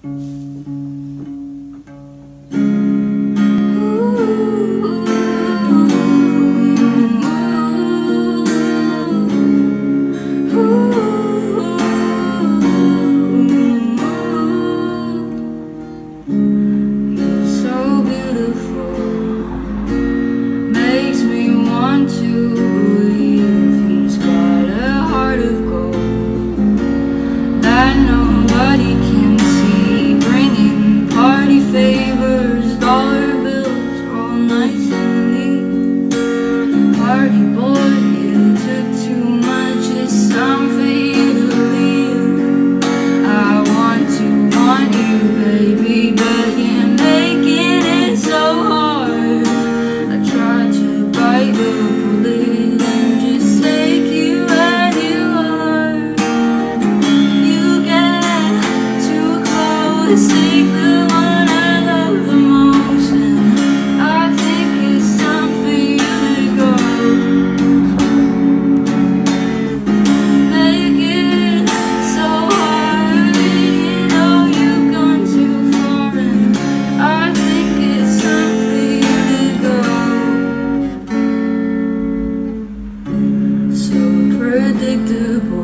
Nobody can see, bringing party favors, dollar bills, all nice and neat. Party boy, you took too much, it's time for you to leave. I want you, baby, but you're making it so hard. I tried to bite the bullet and just take you as you are. You get too close, take the one I love the most, and I think it's time for you to go. Make it so hard, you know you've gone too far, and I think it's time for you to go. So predictable,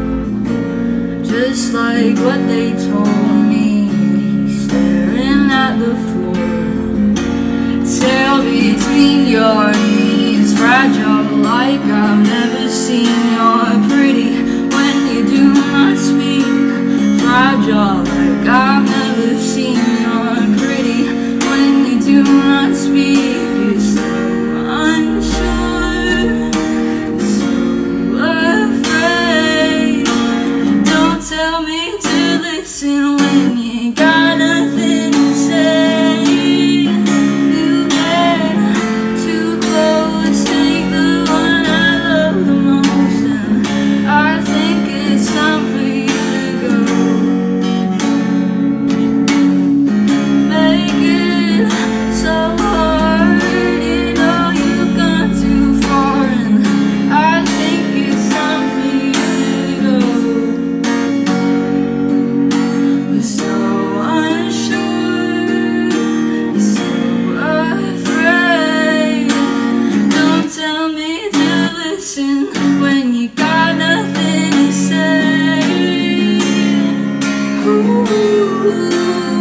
just like what they told me. Staring at the floor, tail between your knees, fragile like I've never seen. You're pretty when you do not speak, fragile like I've never seen. You're pretty when you do not speak. You're so unsure, so afraid. Don't tell me to listen when you got nothing to say. You get too close, take the one I love the most, and I think it's time for you to go. Make it so hard, you know you've gone too far, and I think it's time for you to go. You're so unsure, you're so afraid. Don't tell me to listen when you got nothing to say. Ooh.